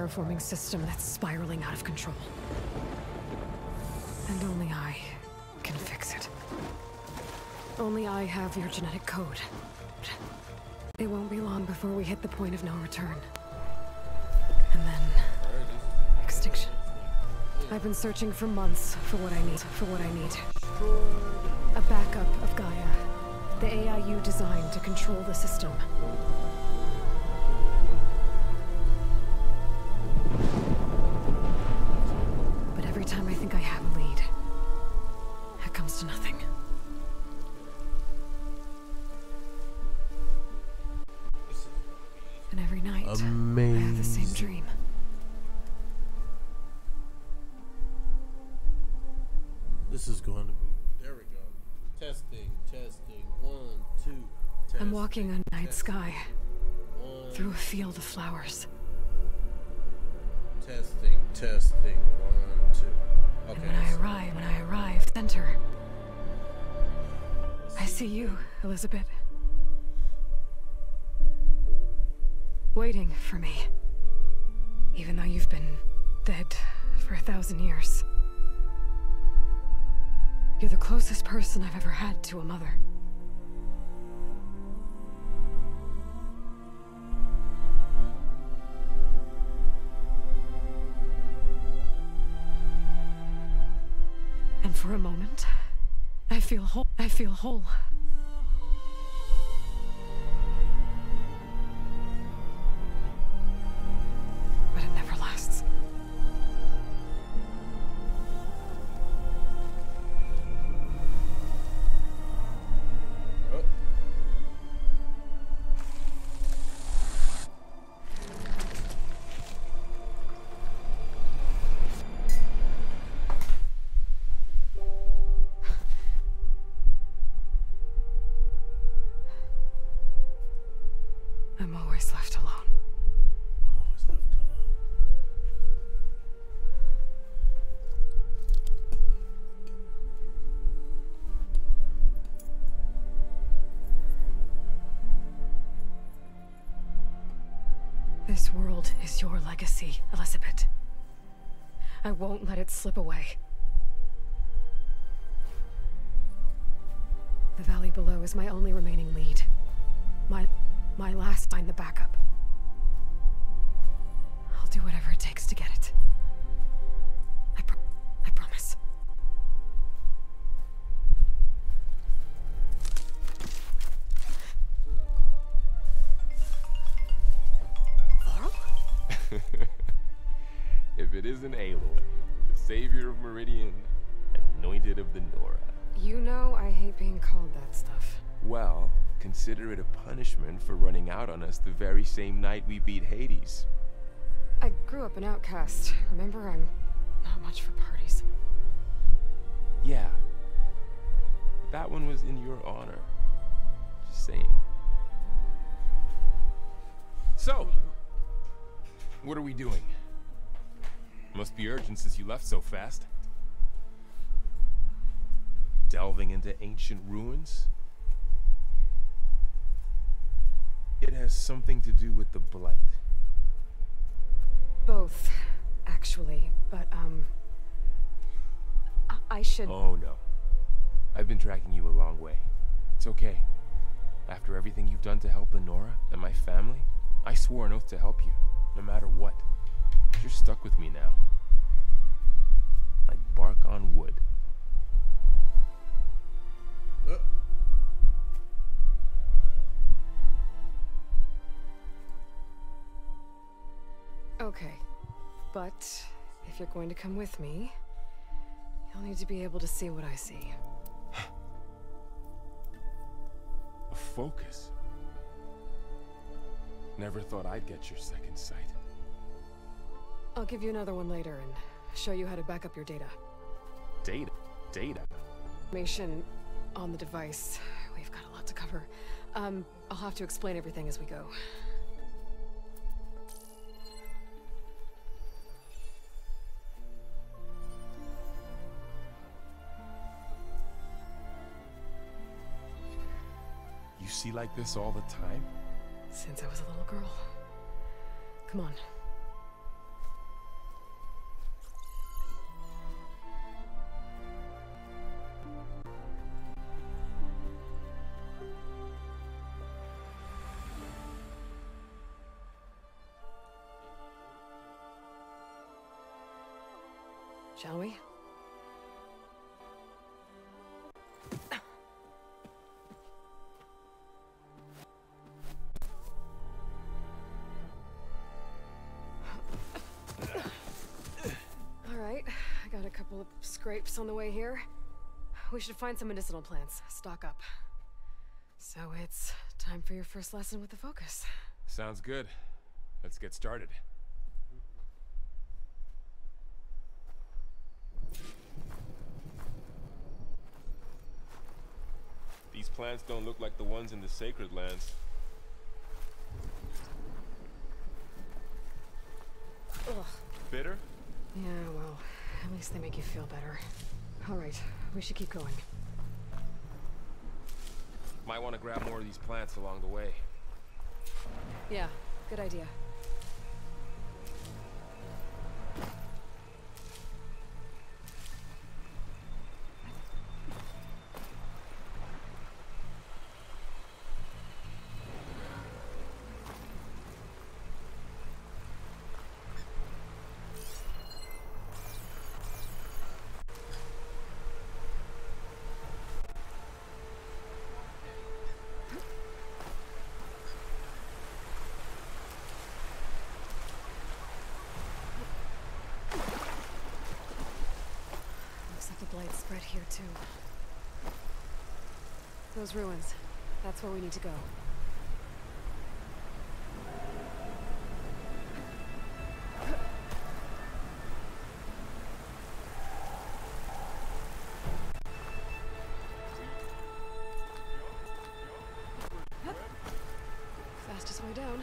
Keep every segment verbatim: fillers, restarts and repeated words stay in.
terraforming system that's spiraling out of control. And only I can fix it. Only I have your genetic code. It won't be long before we hit the point of no return. And then... extinction. I've been searching for months for what I need. For what I need. A backup of Gaia. The A I you designed to control the system. But every time I think I have a lead, it comes to nothing. And every night, Amazing. I have the same dream. This is going to be. There we go. Testing, testing. One, two. Testing, I'm walking on night testing. sky, One, through a field of flowers. testing, testing. One, two. And Okay. when I so- arrive, when I arrive, center, I see you, Elizabeth. Waiting for me. Even though you've been dead for a thousand years. You're the closest person I've ever had to a mother. And for a moment, I feel whole. I feel whole. But it never lasts. Oh. I'm always left alone. I'm always left alone. This world is your legacy, Elizabeth. I won't let it slip away. The valley below is my only remaining lead. My... my last find the backup. I'll do whatever it takes to get it. I pro- I promise. Laurel? If it isn't Aloy, the savior of Meridian, anointed of the Nora. You know I hate being called that stuff. Well, consider it a punishment for running out on us the very same night we beat Hades. I grew up an outcast. Remember, I'm not much for parties. Yeah. But that one was in your honor. Just saying. So, what are we doing? Must be urgent since you left so fast. Delving into ancient ruins? It has something to do with the Blight. Both, actually, but, um... I, I should... Oh no. I've been tracking you a long way. It's okay. After everything you've done to help Lenora and my family, I swore an oath to help you, no matter what. You're stuck with me now. Like bark on wood. Uh, Okay, but if you're going to come with me, you'll need to be able to see what I see. A focus. Never thought I'd get your second sight. I'll give you another one later and show you how to back up your data. Data. Data. Information on the device. We've got a lot to cover. Um, I'll have to explain everything as we go. You see like this all the time? Since I was a little girl. Come on. shall we? Alright, I got a couple of scrapes on the way here. We should find some medicinal plants, stock up. So it's time for your first lesson with the Focus. Sounds good. Let's get started. These plants don't look like the ones in the Sacred Lands. Ugh. Bitter? Yeah, well, at least they make you feel better. Alright, we should keep going. Might want to grab more of these plants along the way. Yeah, good idea. Blight spread here too. Those ruins. That's where we need to go. Fastest way down.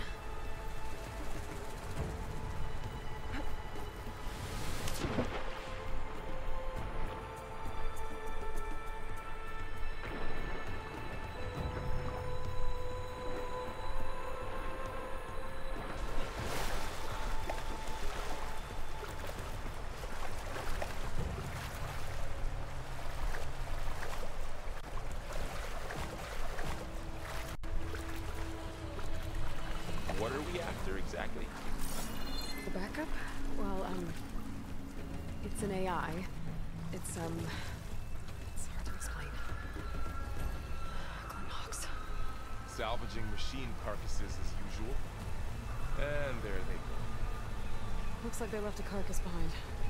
What are we after exactly? The backup? Well, um... it's an A I. It's, um... it's hard to explain. Glenn Salvaging machine carcasses as usual. And there they go. Looks like they left a carcass behind.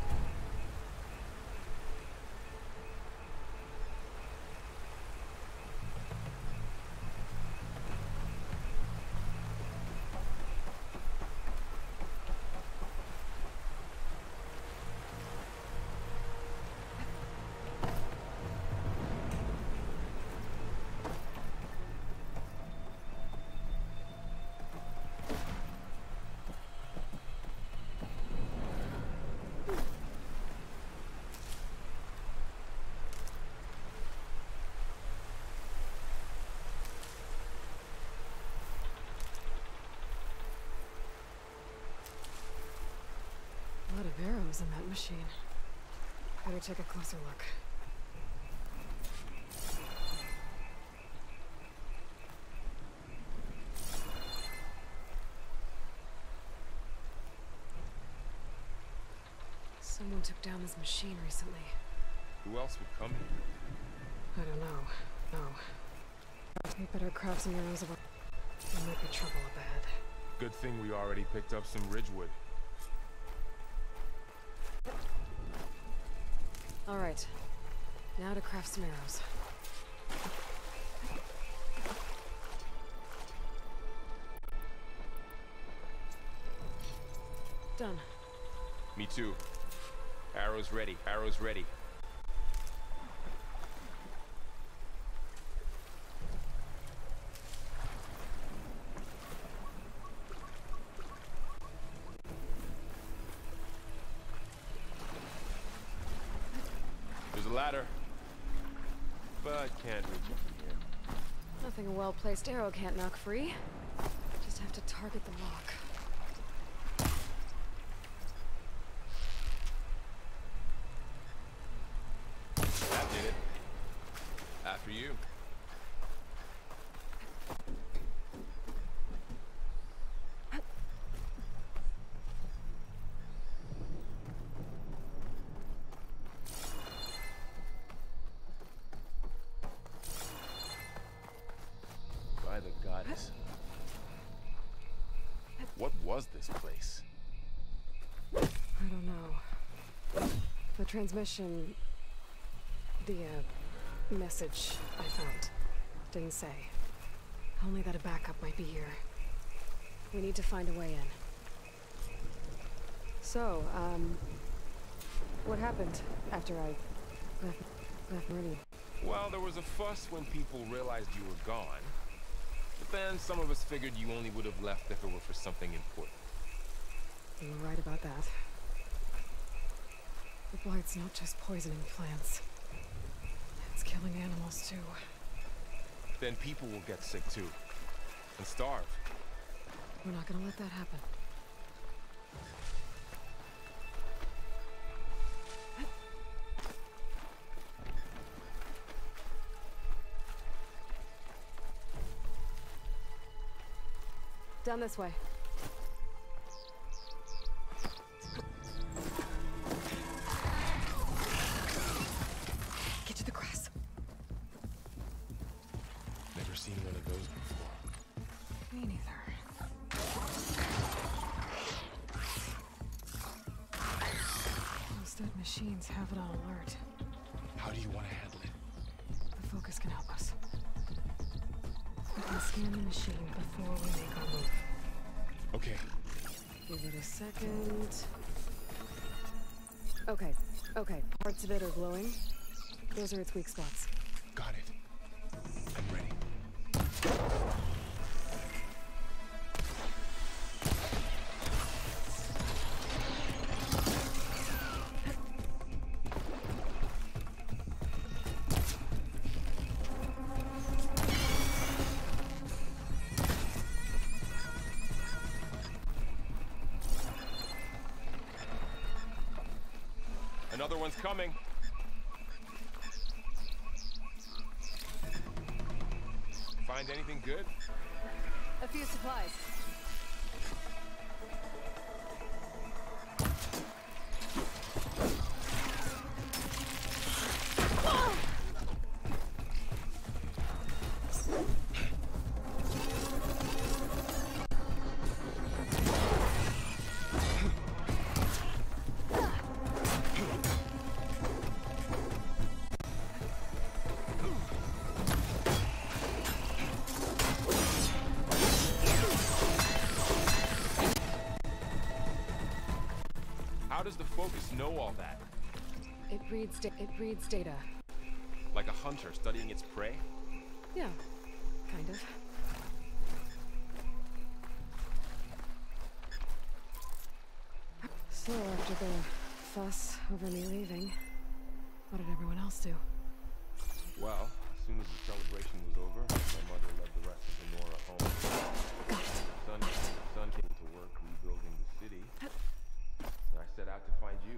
A lot of arrows in that machine. Better take a closer look. Someone took down this machine recently. Who else would come here? I don't know. No. We better craft some arrows of our... There might be trouble ahead. Good thing we already picked up some ridgewood. Alright. Now to craft some arrows. Done. Me too. Arrows ready, arrows ready. There's a ladder, but can't reach it from here. Nothing a well-placed arrow can't knock free. Just have to target the lock. That did it. After you. was this place? I don't know. The transmission... The, uh, message I found didn't say. Only that a backup might be here. We need to find a way in. So, um... what happened after I left, left Meridian? Well, there was a fuss when people realized you were gone. But then some of us figured you only would have left if it were for something important. You were right about that. The Blight's not just poisoning plants. It's killing animals, too. Then people will get sick, too. And starve. We're not gonna let that happen. Down this way. Get to the grass. Never seen one of those before. Me neither. Those dead machines have it on alert. How do you want to handle it? The focus can help us. We can scan the machine before we make our move. Okay. Give it a second. Okay, okay. Parts of it are glowing. Those are its weak spots. Got it. I'm ready. Another one's coming. Find anything good? A few supplies. How does the focus know all that? It reads da it reads data. Like a hunter studying its prey? Yeah, kind of. So after the fuss over me leaving, what did everyone else do? Well, as soon as the celebration was over, my mother led the rest of the Nora home. Got it. Son, son came to work rebuilding the city, and I set out to find you.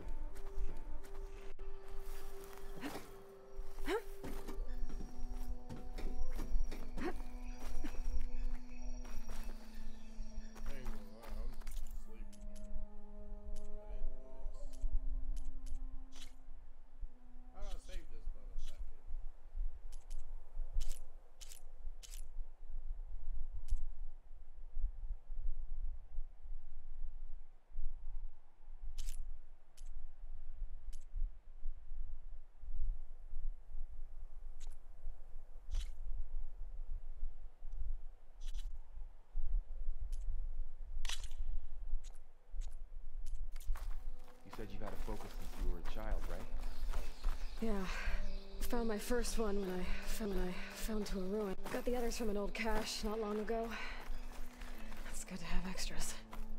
You said you got a focus since you were a child, right? Yeah. Found my first one when I found when I fell into a ruin. Got the others from an old cache not long ago. It's good to have extras.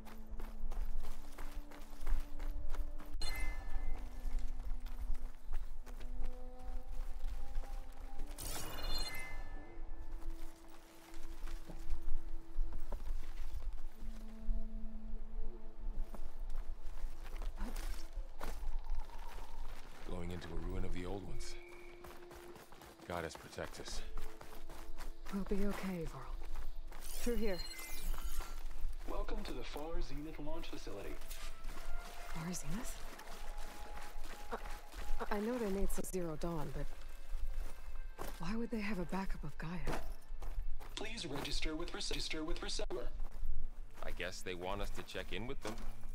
Going into a ruin of the old ones. Goddess protect us. We'll be okay, Varl. Through here. Welcome to the Far Zenith launch facility. Far Zenith? I, I know they made some Zero Dawn, but why would they have a backup of Gaia? Please register with register with reseller. I guess they want us to check in with them.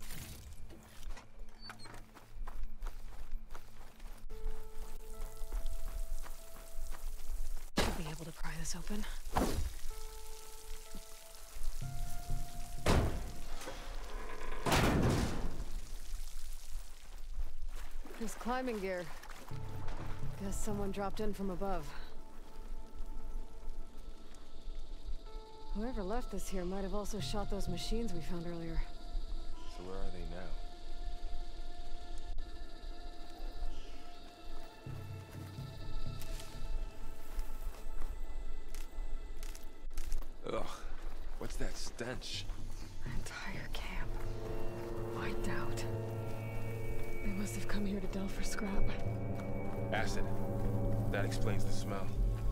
Should be able to pry this open. There's climbing gear. Guess someone dropped in from above. Whoever left this here might have also shot those machines we found earlier. So where are they now? Ugh, what's that stench? Entire camp. Wiped out. They must have come here to delve for scrap. Acid. That explains the smell.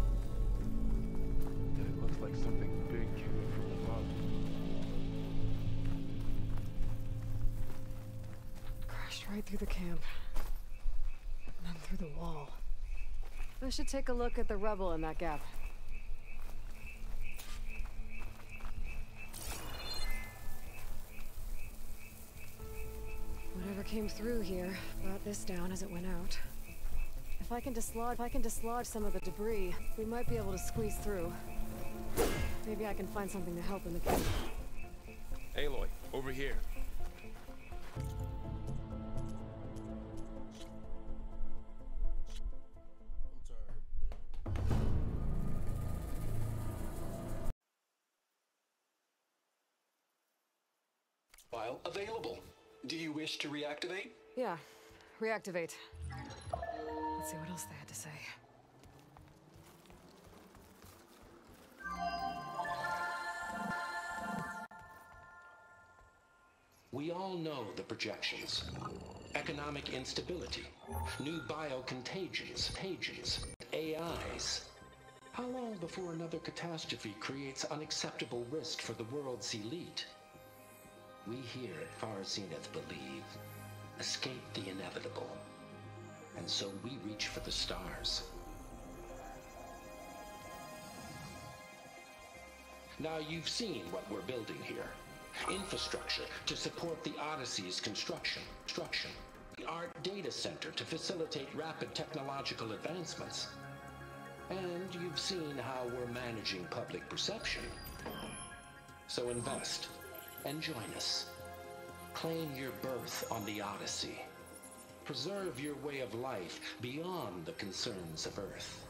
And it looks like something big came from above. Crashed right through the camp. And then through the wall. I should take a look at the rubble in that gap. Whatever came through here brought this down as it went out. If I can dislodge, if I can dislodge some of the debris, we might be able to squeeze through. Maybe I can find something to help in the camp. Aloy, over here. I'm tired, man. File available. Do you wish to reactivate? Yeah, reactivate. Let's see what else they had to say. We all know the projections. Economic instability, new biocontagions, contagions, A Is. How long before another catastrophe creates unacceptable risk for the world's elite? We here at Far Zenith believe, escape the inevitable. And so we reach for the stars. Now you've seen what we're building here. Infrastructure to support the Odyssey's construction. construction. The Art Data Center to facilitate rapid technological advancements. And you've seen how we're managing public perception. So invest and join us. Claim your berth on the Odyssey. Preserve your way of life beyond the concerns of Earth.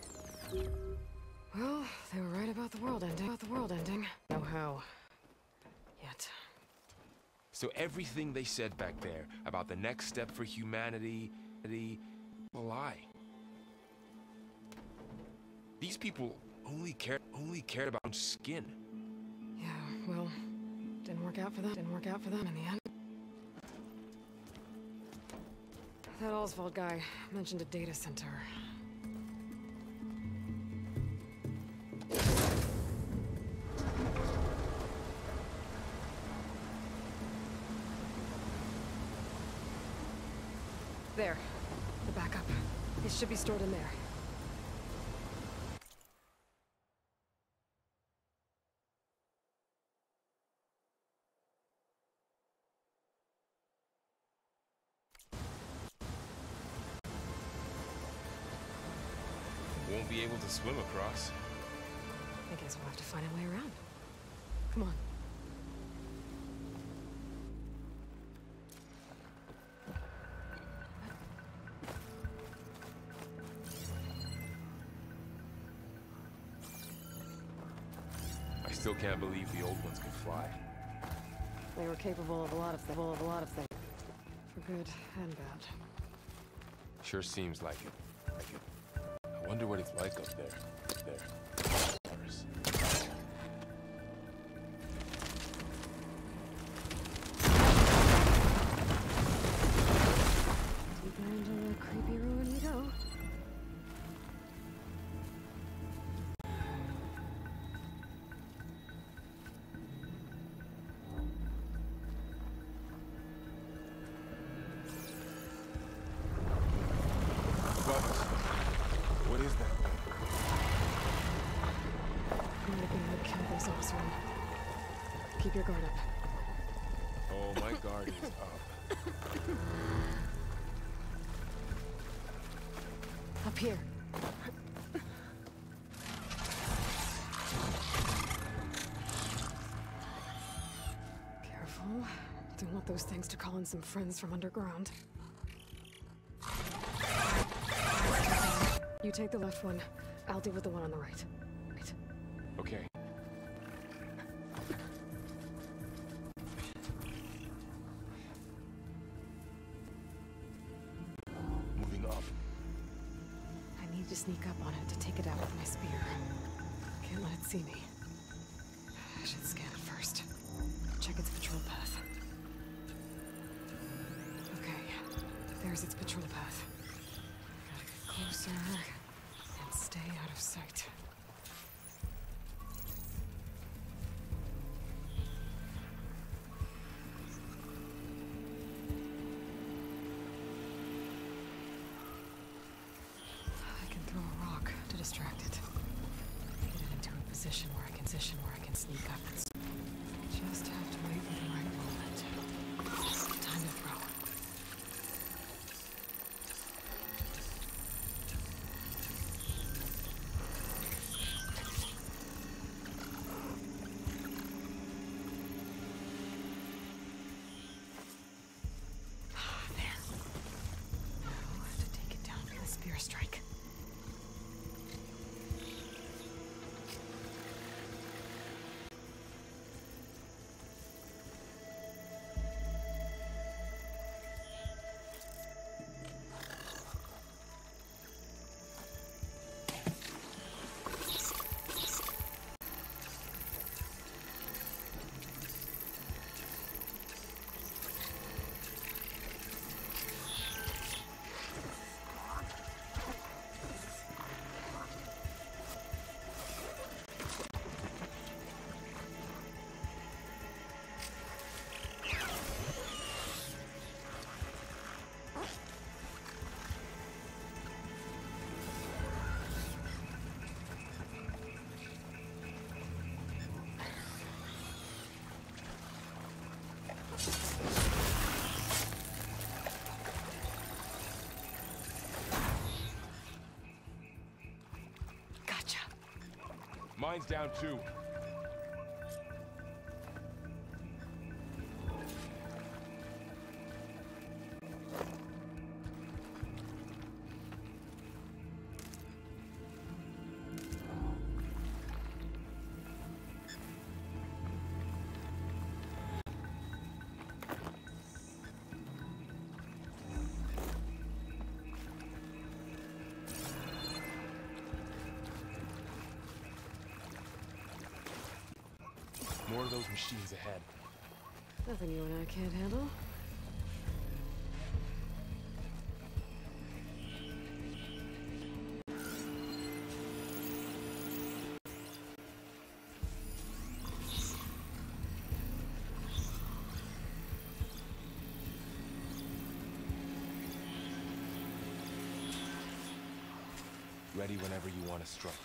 Well, they were right about the world ending. About the world ending. No how. Yet. So everything they said back there about the next step for humanity, the a lie. These people only care only cared about skin. Yeah, well, didn't work out for them. Didn't work out for them in the end. That Oswald guy mentioned a data center. There. The backup. It should be stored in there. Won't be able to swim across. I guess we'll have to find a way around. Come on. I still can't believe the old ones could fly. They were capable of a lot of things. Of a lot of things. For good and bad. Sure seems like it. Like it. I wonder what it's like up there. There. Mars. Deeper into the creepy ruin we go. What is that? I'm gonna be able to kill those Osram. Keep your guard up. Oh, my guard is up. Up here. Careful. Don't want those things to call in some friends from underground. You take the left one. I'll deal with the one on the right. Right. Okay. Moving up. I need to sneak up on it to take it out with my spear. Can't let it see me. I should scan it first. Check its patrol path. Okay. There's its patrol path. Gotta get closer and stay out of sight. I can throw a rock to distract it. Get it into a position where I can position where I can sneak up. Just have to wait for the right moment. Time to throw. There. Now to take it down with a spear strike. Gotcha. Mine's down too. More of those machines ahead. Nothing you and I can't handle. Ready whenever you want to strike.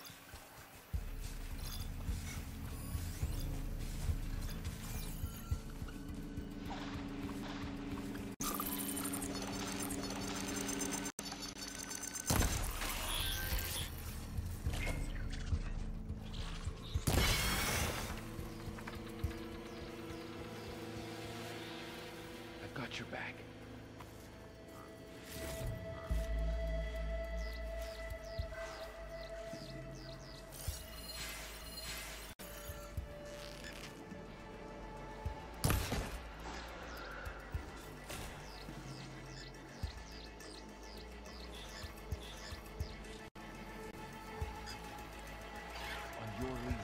I've got your back. On your lead.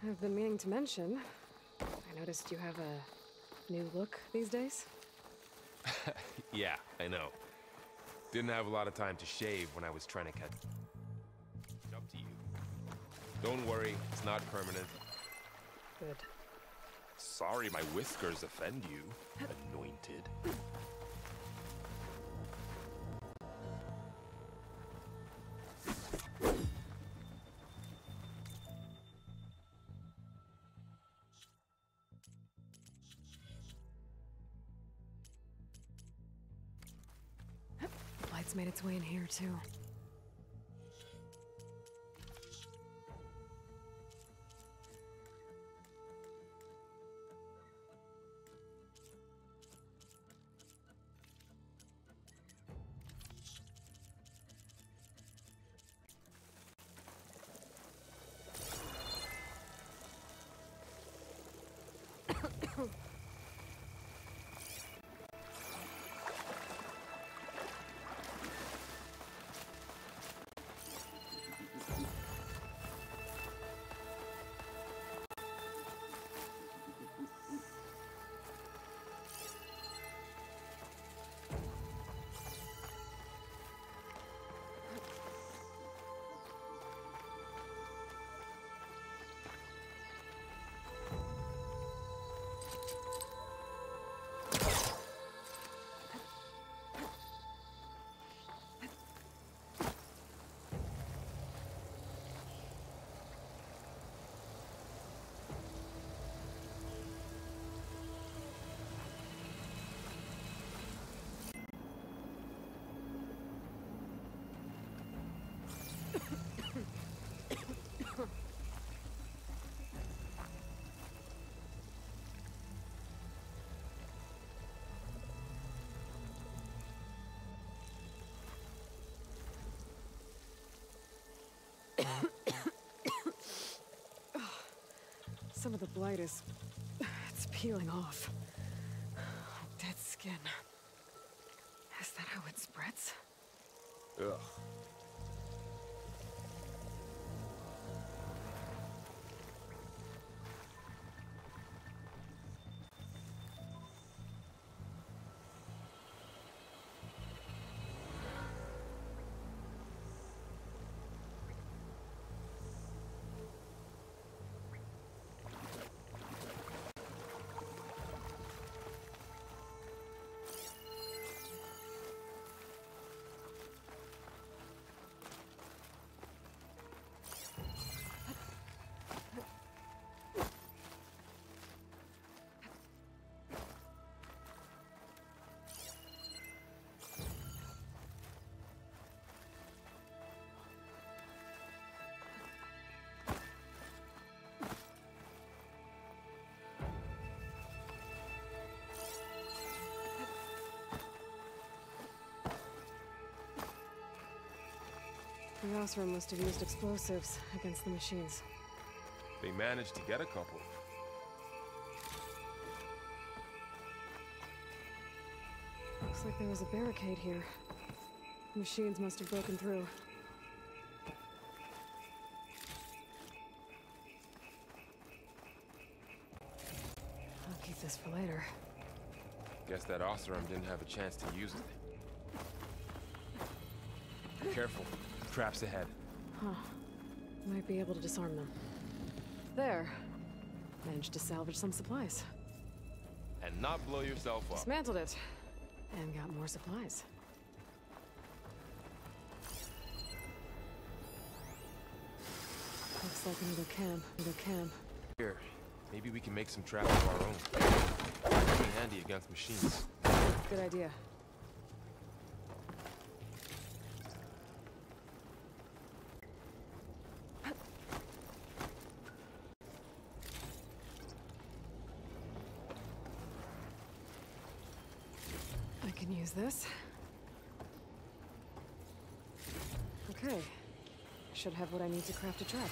I've been meaning to mention, I noticed you have a new look these days. Yeah, I know. Didn't have a lot of time to shave when I was trying to catch up to you. Don't worry, it's not permanent. Good. Sorry my whiskers offend you, anointed. Light's made its way in here, too. Some of the blight is... it's peeling off. Dead skin. Is that how it spreads? Ugh. The Oseram must have used explosives against the machines. They managed to get a couple. Looks like there was a barricade here. Machines must have broken through. I'll keep this for later. Guess that Oseram didn't have a chance to use it. Careful. Traps ahead. Huh. Might be able to disarm them. There. Managed to salvage some supplies. And not blow yourself up. Dismantled it. And got more supplies. Looks like another camp. Another camp. Here, maybe we can make some traps of our own. It'll be handy against machines. Good idea. I can use this. Okay. Should have what I need to craft a trap.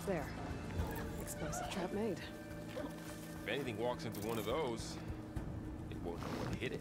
there. Explosive trap made. If anything walks into one of those, it won't know what hit it.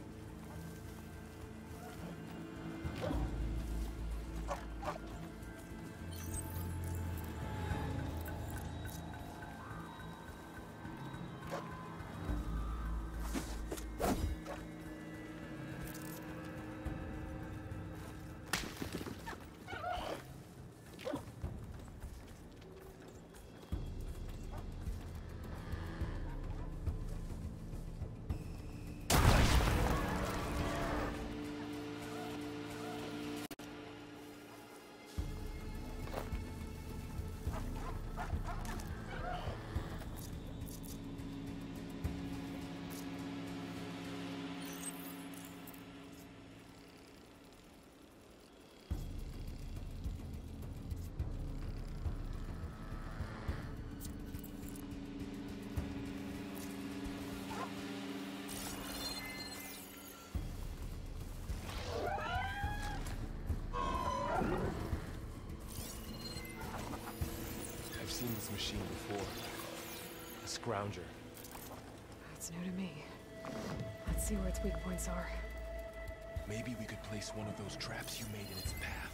I've seen this machine before. A scrounger. That's new to me. Let's see where its weak points are. Maybe we could place one of those traps you made in its path.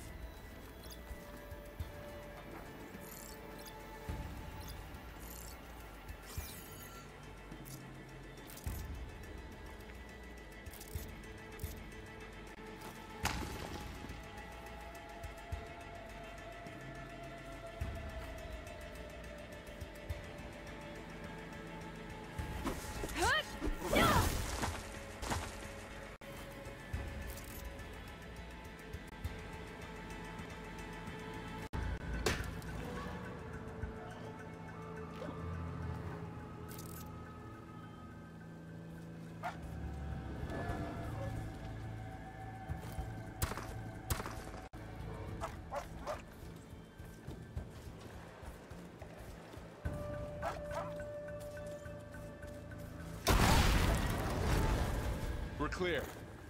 We're clear.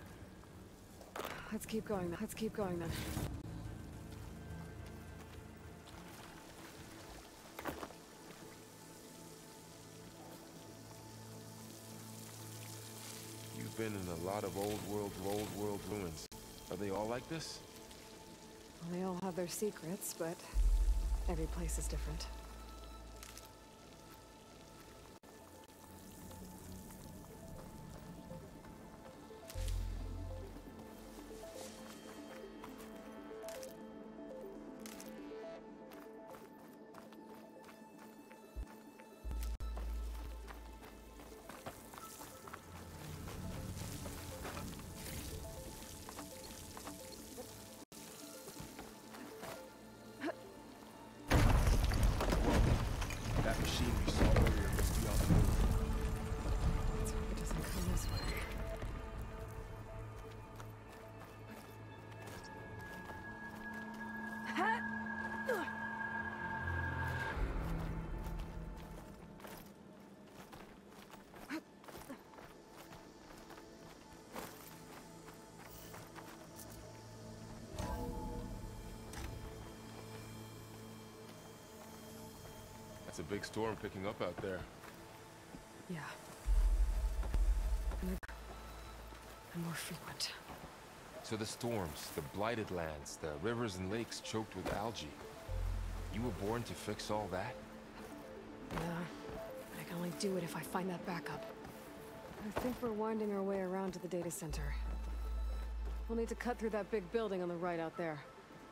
Let's keep going then. Let's keep going then. You've been in a lot of old world, old world ruins. Are they all like this? Well, they all have their secrets, but every place is different. That machine we saw earlier must be on the move. Let's hope it doesn't come this way. That's a big storm picking up out there. Yeah. And they're and more frequent. So the storms, the blighted lands, the rivers and lakes choked with algae. You were born to fix all that? Yeah. But I can only do it if I find that backup. I think we're winding our way around to the data center. We'll need to cut through that big building on the right out there.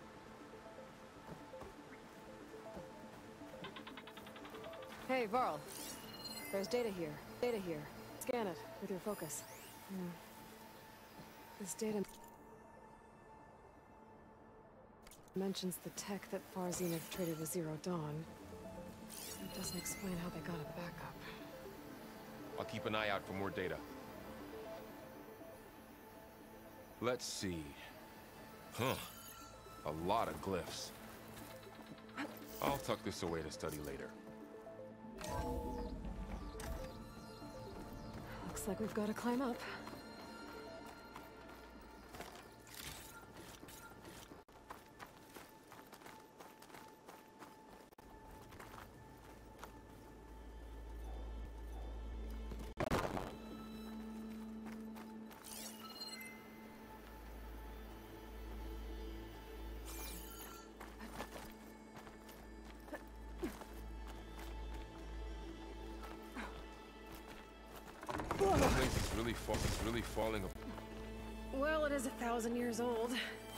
Hey, Varl. There's data here. Data here. Scan it with your focus. Hmm. This data mentions the tech that Far Zenith traded with Zero Dawn. It doesn't explain how they got a backup. I'll keep an eye out for more data. Let's see. Huh. A lot of glyphs. I'll tuck this away to study later. Looks like we've got to climb up. really fall it's really falling apart. Well, it is a thousand years old.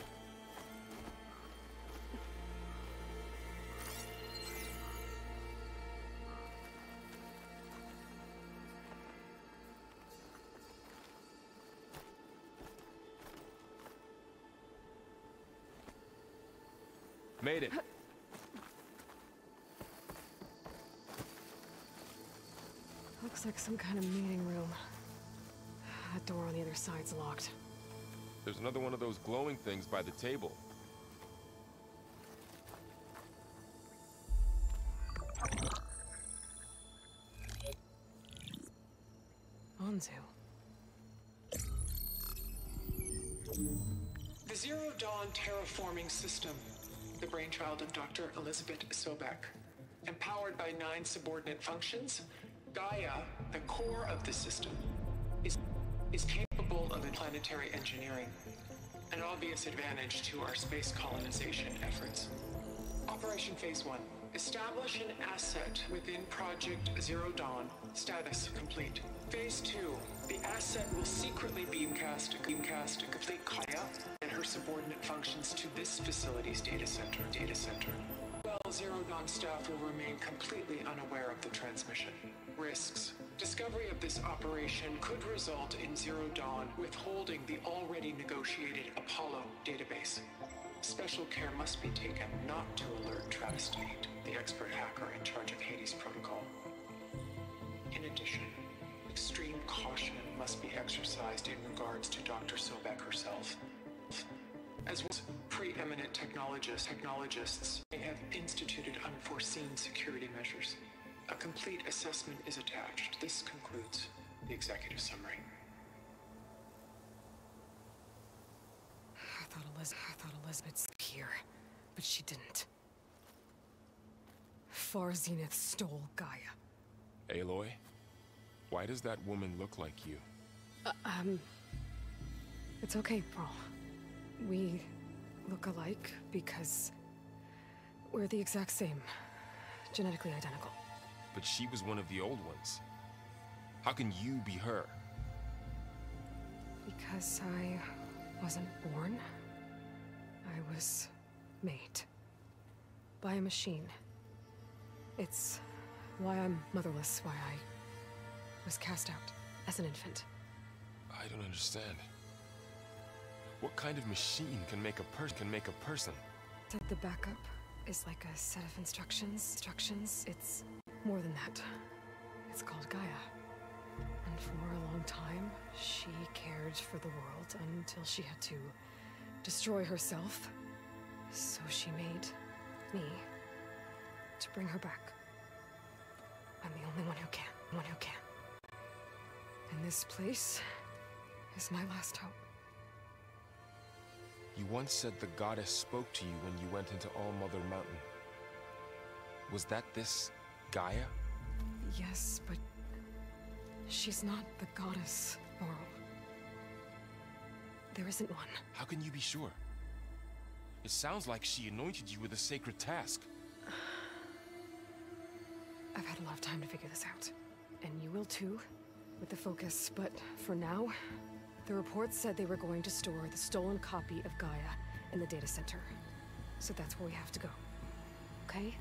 Made it. Looks like some kind of meeting room. That door on the other side's locked. There's another one of those glowing things by the table. Anzu. The Zero Dawn terraforming system, the brainchild of Doctor Elizabeth Sobek. Empowered by nine subordinate functions, Gaia, the core of the system, is, is capable of planetary engineering, an obvious advantage to our space colonization efforts. Operation Phase one. Establish an asset within Project Zero Dawn. Status complete. Phase two. The asset will secretly beamcast, beamcast a complete Gaia and her subordinate functions to this facility's data center. Data center. Well, Zero Dawn staff will remain completely unaware of the transmission. Risks. Discovery of this operation could result in Zero Dawn withholding the already negotiated Apollo database. Special care must be taken not to alert Travis Tate, the expert hacker in charge of Hades Protocol. In addition, extreme caution must be exercised in regards to Doctor Sobek herself. As well as preeminent technologists, technologists may have instituted unforeseen security measures. A complete assessment is attached. This concludes the executive summary. I thought Eliz- I thought Elizabeth's here, but she didn't. Far Zenith stole Gaia. Aloy, why does that woman look like you? Uh, um... It's okay, Pearl. We look alike because we're the exact same. Genetically identical. But she was one of the old ones. How can you be her? Because I wasn't born. I was made. By a machine. It's why I'm motherless, why I was cast out as an infant. I don't understand. What kind of machine can make a person can make a person? Said the backup is like a set of instructions. Instructions. It's more than that. It's called Gaia. And for a long time, she cared for the world until she had to destroy herself. So she made me to bring her back. I'm the only one who can. One who can. And this place is my last hope. You once said the goddess spoke to you when you went into All Mother Mountain. Was that this Gaia? Yes, but she's not the goddess, Laurel. There isn't one. How can you be sure? It sounds like she anointed you with a sacred task. I've had a lot of time to figure this out. And you will too, with the focus. But for now, the reports said they were going to store the stolen copy of Gaia in the data center. So that's where we have to go. Okay?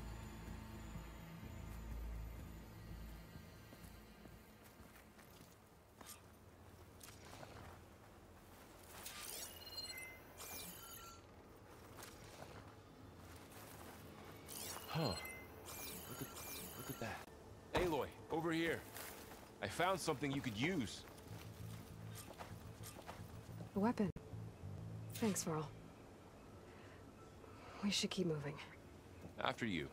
Huh. Look at, look at that. Aloy, over here. I found something you could use. A weapon. Thanks, Varl. We should keep moving. After you.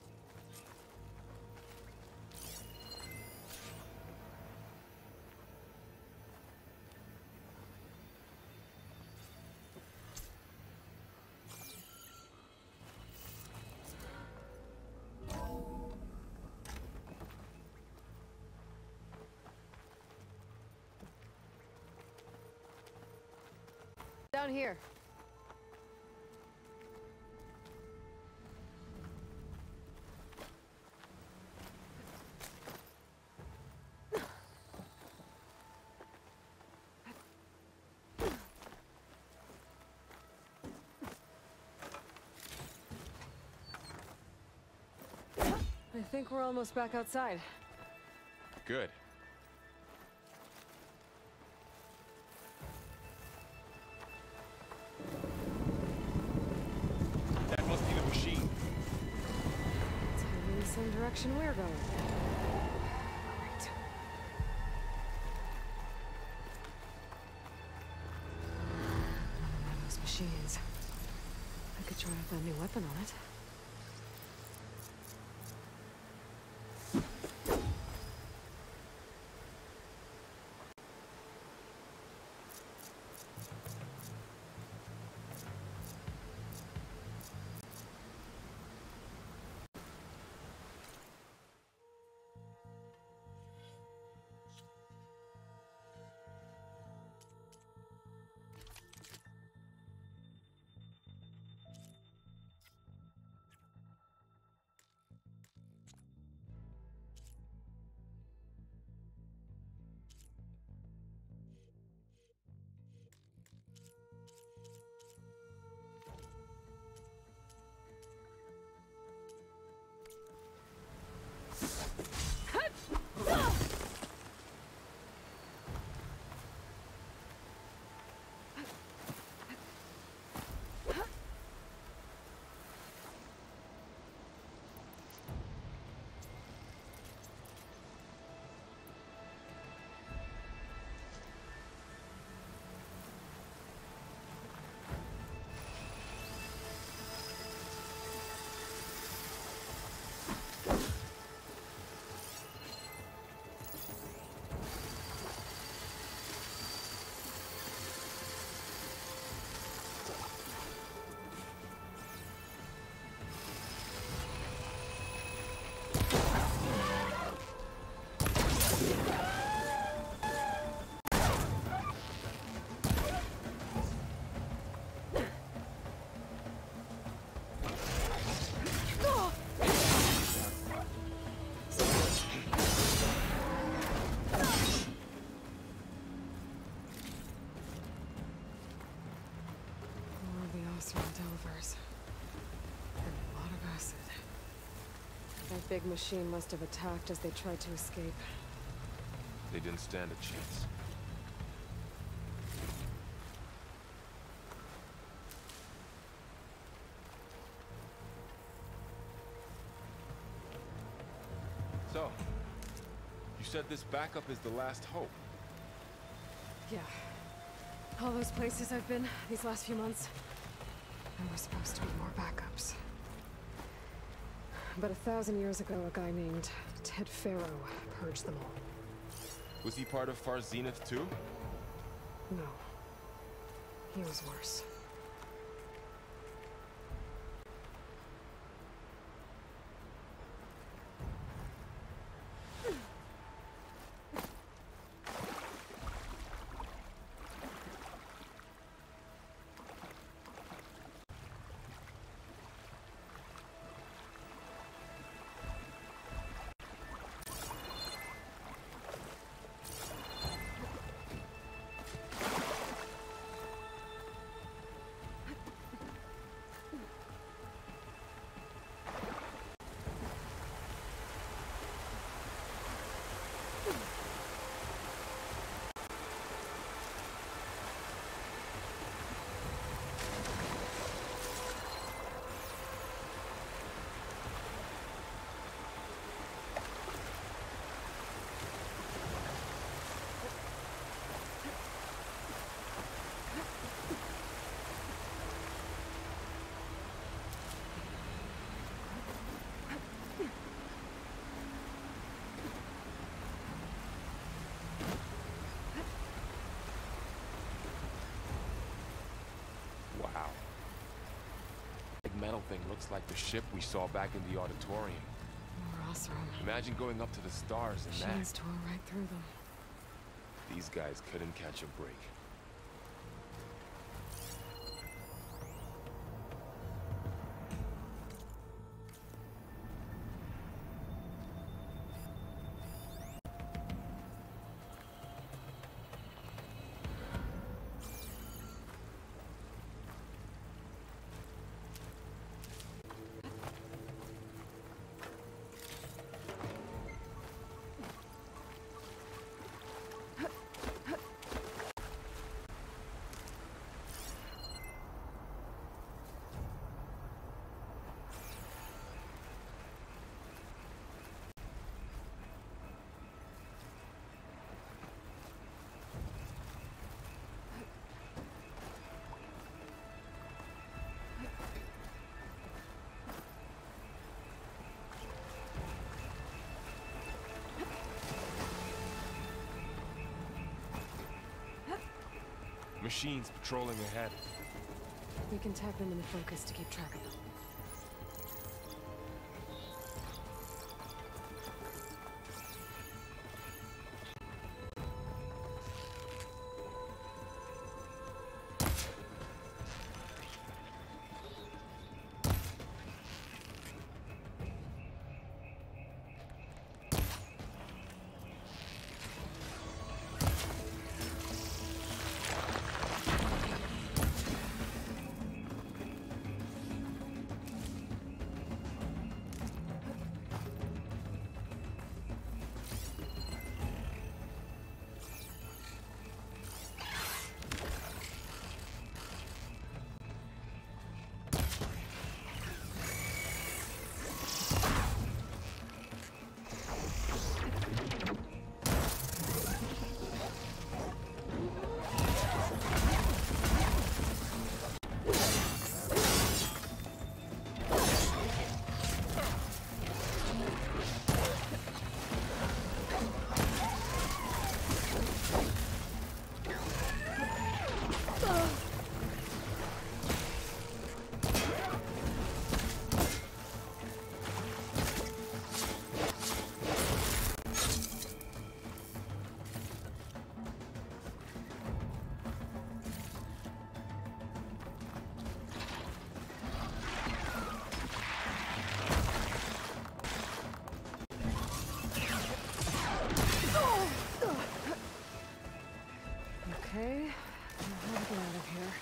Down here. I think we're almost back outside. Good. That must be the machine. It's heading in the same direction we're going. Great. One of those machines. I could try out that new weapon on it. That big machine must have attacked as they tried to escape. They didn't stand a chance. So, you said this backup is the last hope. Yeah. All those places I've been these last few months, there were supposed to be more backups. But a thousand years ago, a guy named Ted Faro purged them all. Was he part of Far Zenith too? No. He was worse. Metal thing looks like the ship we saw back in the auditorium. More Oseram. Imagine going up to the stars in Machines that. tore right through them. These guys couldn't catch a break. Machines patrolling ahead. We can tag them in the focus to keep track of them. Okay, how to get out of here?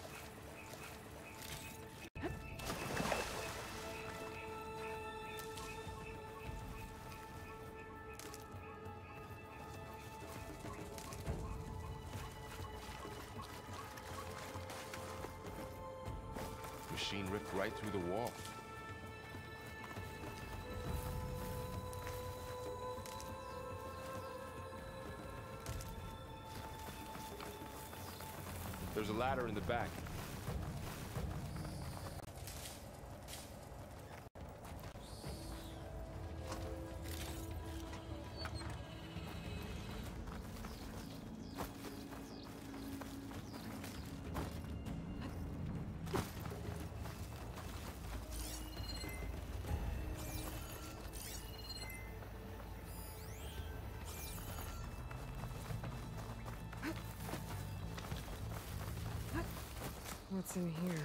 Machine ripped right through the wall. There's a ladder in the back. What's in here?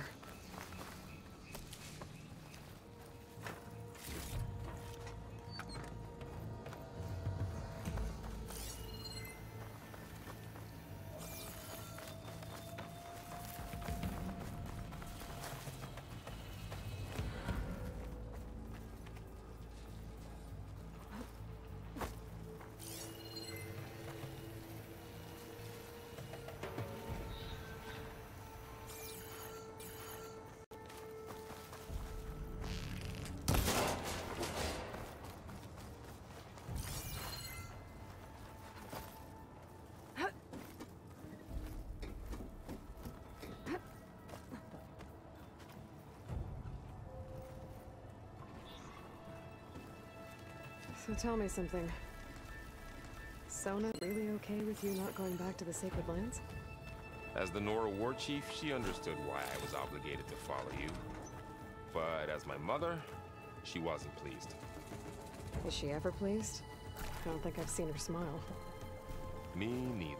So tell me something. Sona really okay with you not going back to the Sacred Lands? As the Nora war chief, she understood why I was obligated to follow you. But as my mother, she wasn't pleased. Is she ever pleased? I don't think I've seen her smile. Me neither.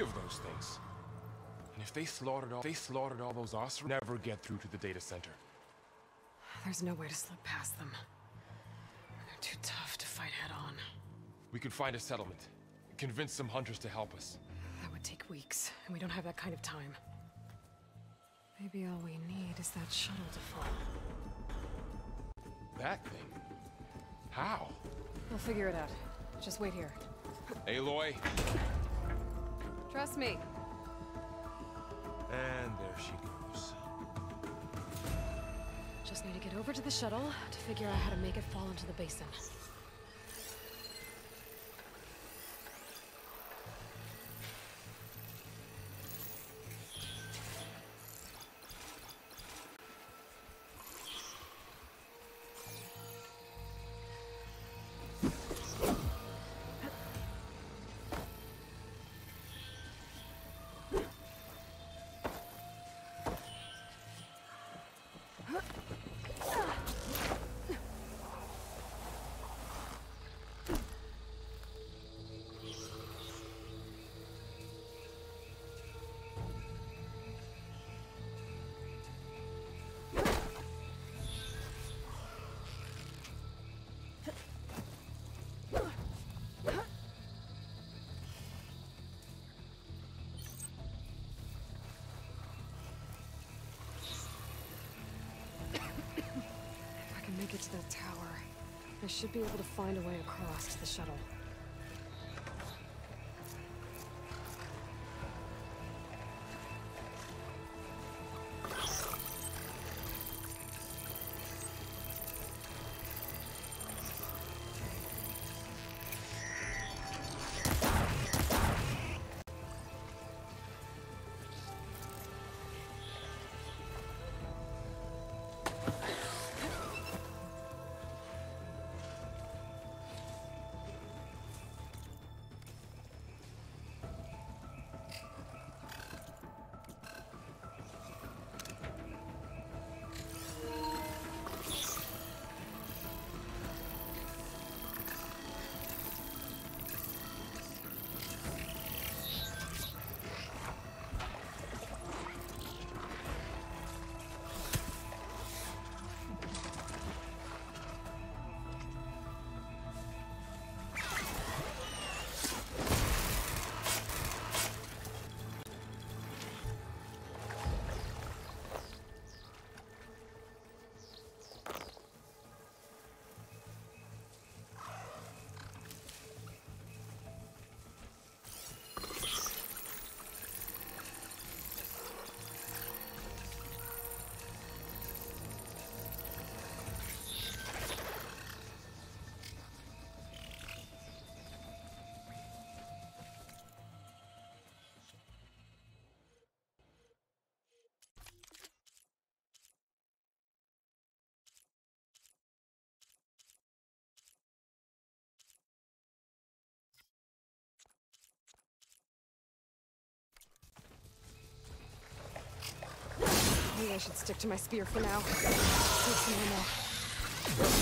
of those things. And if they slaughtered all, they slaughtered all those Osrog, never get through to the data center. There's no way to slip past them. They're too tough to fight head on. We could find a settlement. Convince some hunters to help us. That would take weeks, and we don't have that kind of time. Maybe all we need is that shuttle to fall. That thing? How? We'll figure it out. Just wait here. Aloy. Trust me. And there she goes. Just need to get over to the shuttle to figure out how to make it fall into the basin. Make it to that tower. I should be able to find a way across to the shuttle. Maybe I should stick to my spear for now. Take some ammo.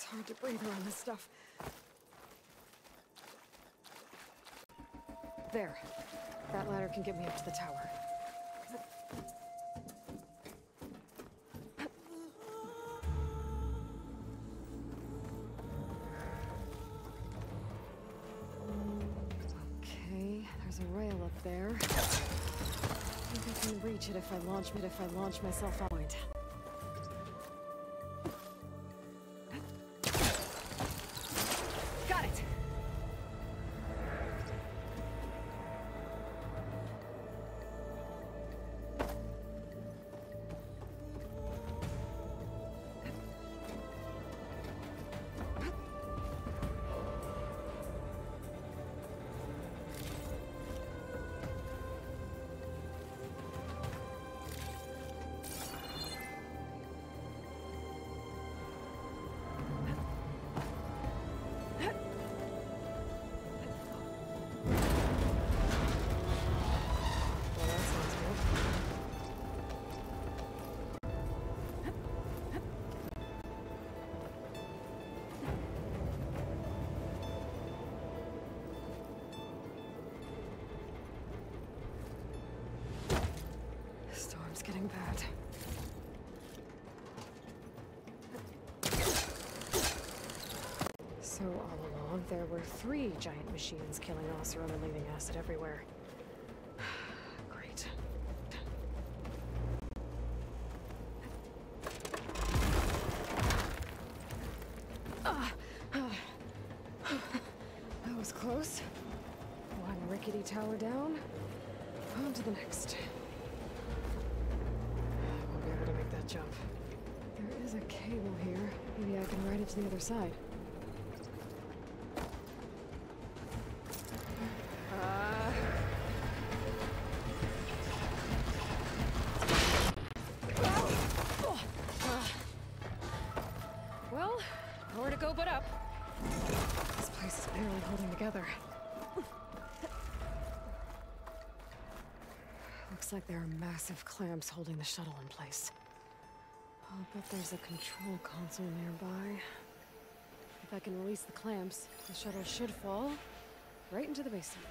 hard to breathe around this stuff. There. That ladder can get me up to the tower. Okay, there's a rail up there. I think I can reach it if I launch it if I launch myself out. Got it! Storm's getting bad. So all along, there were three giant machines killing Oseram and leaving acid everywhere. Great. Ah, ah. That was close. One rickety tower down. On to the next. I won't be able to make that jump. There is a cable here. Maybe I can ride it to the other side. Uh... Well, nowhere to go but up. This place is barely holding together. Looks like there are massive clamps holding the shuttle in place. I'll bet there's a control console nearby. If I can release the clamps, the shuttle should fall right into the basement.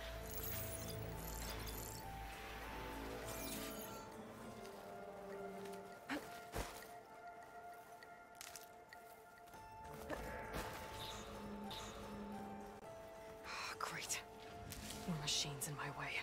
Great. More machines in my way.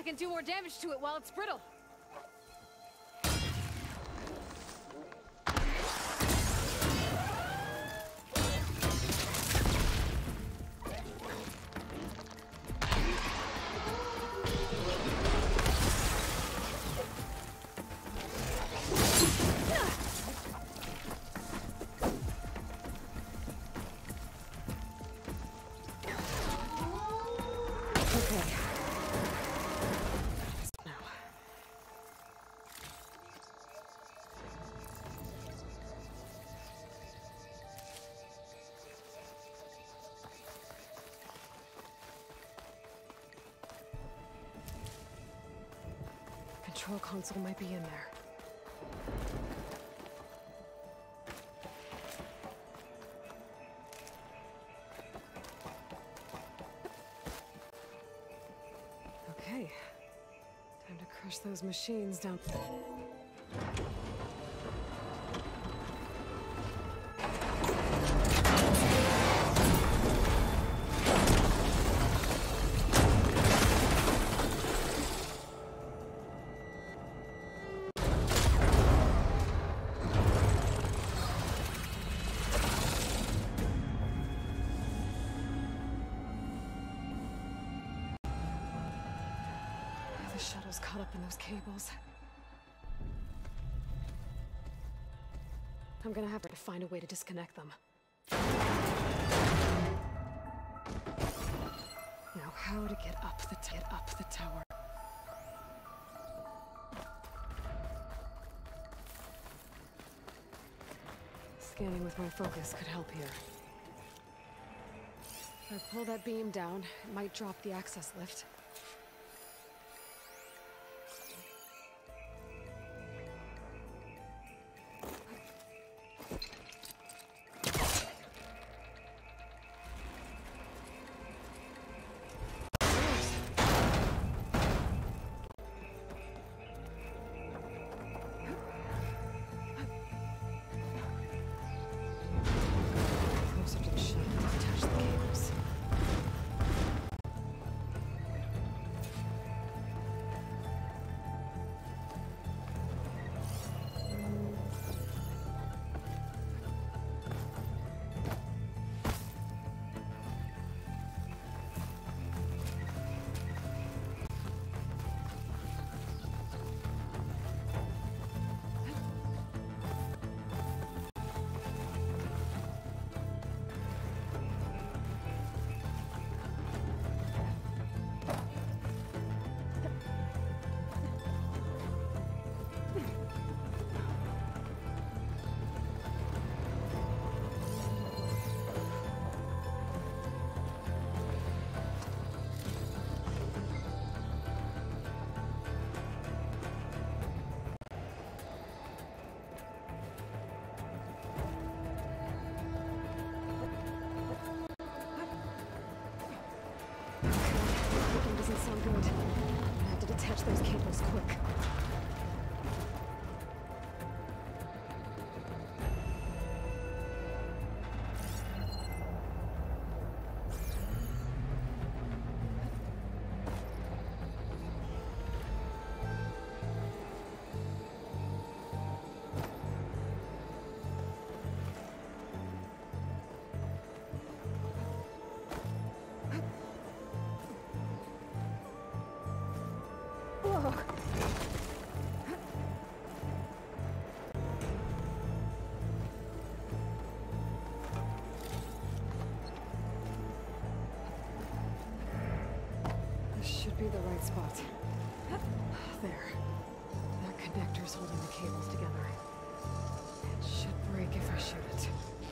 can do more damage to it while it's brittle. Control console might be in there. Okay. Time to crush those machines down. The shuttle's caught up in those cables. I'm gonna have to find a way to disconnect them. Now, how to get up the t get up the tower? Scanning with my focus could help here. If I pull that beam down, it might drop the access lift. Closer to the shuttle to touch the cables. Clicking doesn't sound good. I'm gonna have to detach those cables quick. Whoa. This should be the right spot. There. That connector's holding the cables together. It should break if I shoot it.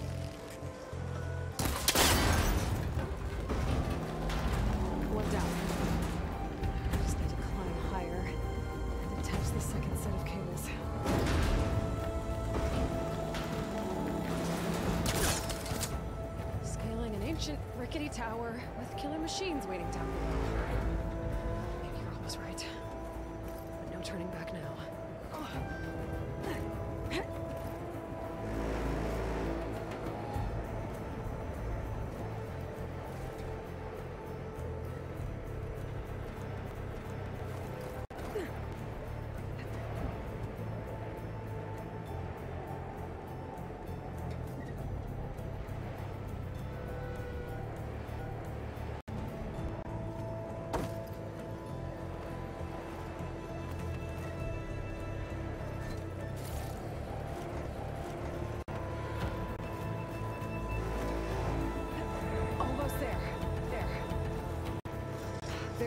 One down. I just need to climb higher and detach the second set of cables. Scaling an ancient, rickety tower with killer machines waiting down below. Maybe you're almost right. But no turning back now.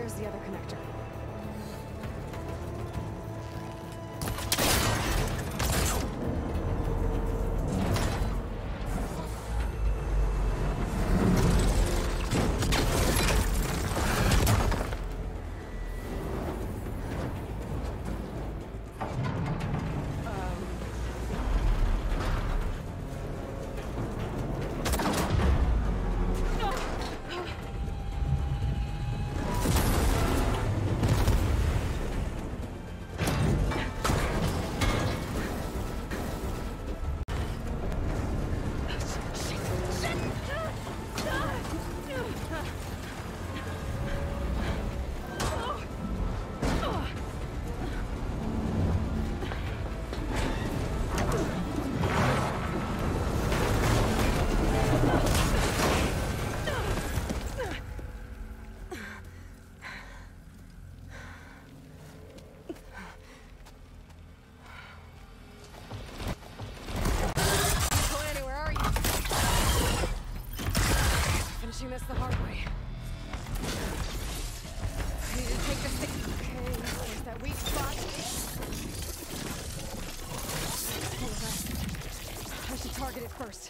There's the other connector. This the hard way. I need to take this thing. Okay, there's that weak spot. Hold on. I should target it first.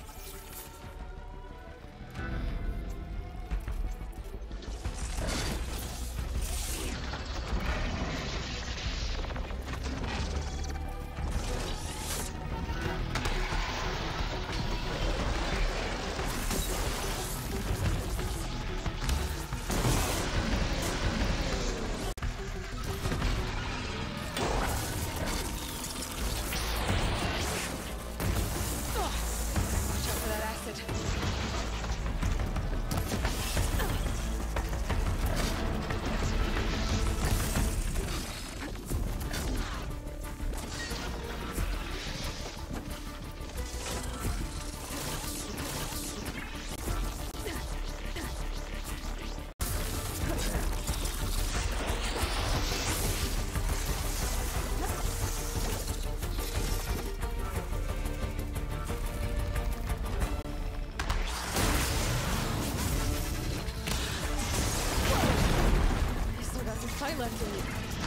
Left in me.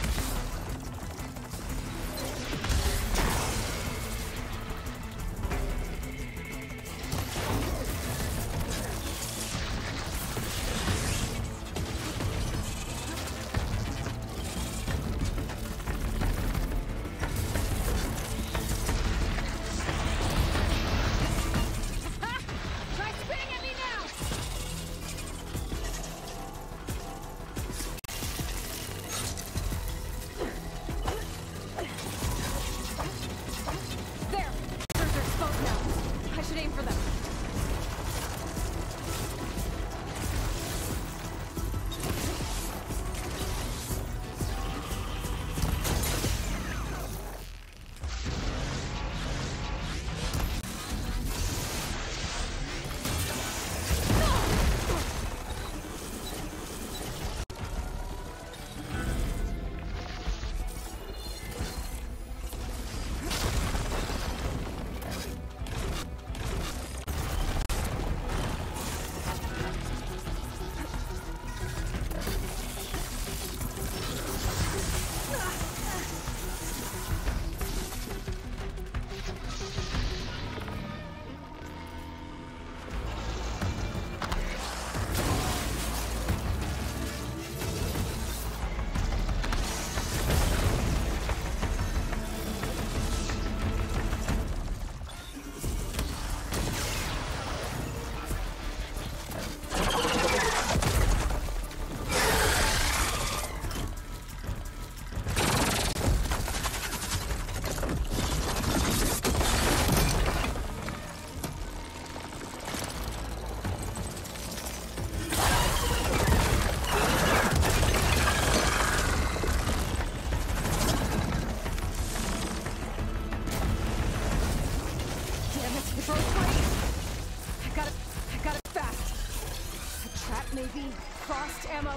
Maybe frost ammo?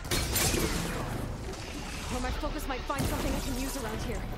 Or my focus might find something I can use around here.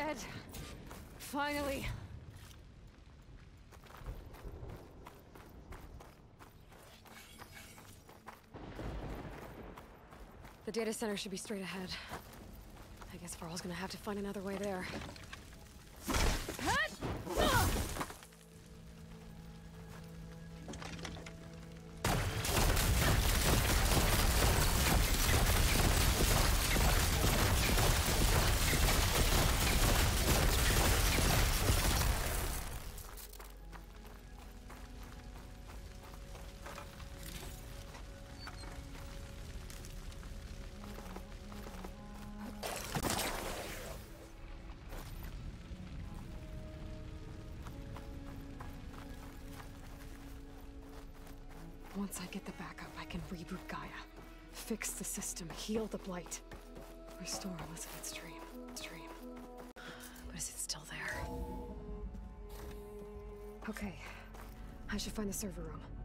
dead. Finally. The data center should be straight ahead. I guess Varl's gonna have to find another way there. Once I get the backup, I can reboot Gaia. Fix the system, heal the Blight. Restore Elizabeth's dream. Dream. But is it still there? Okay. I should find the server room.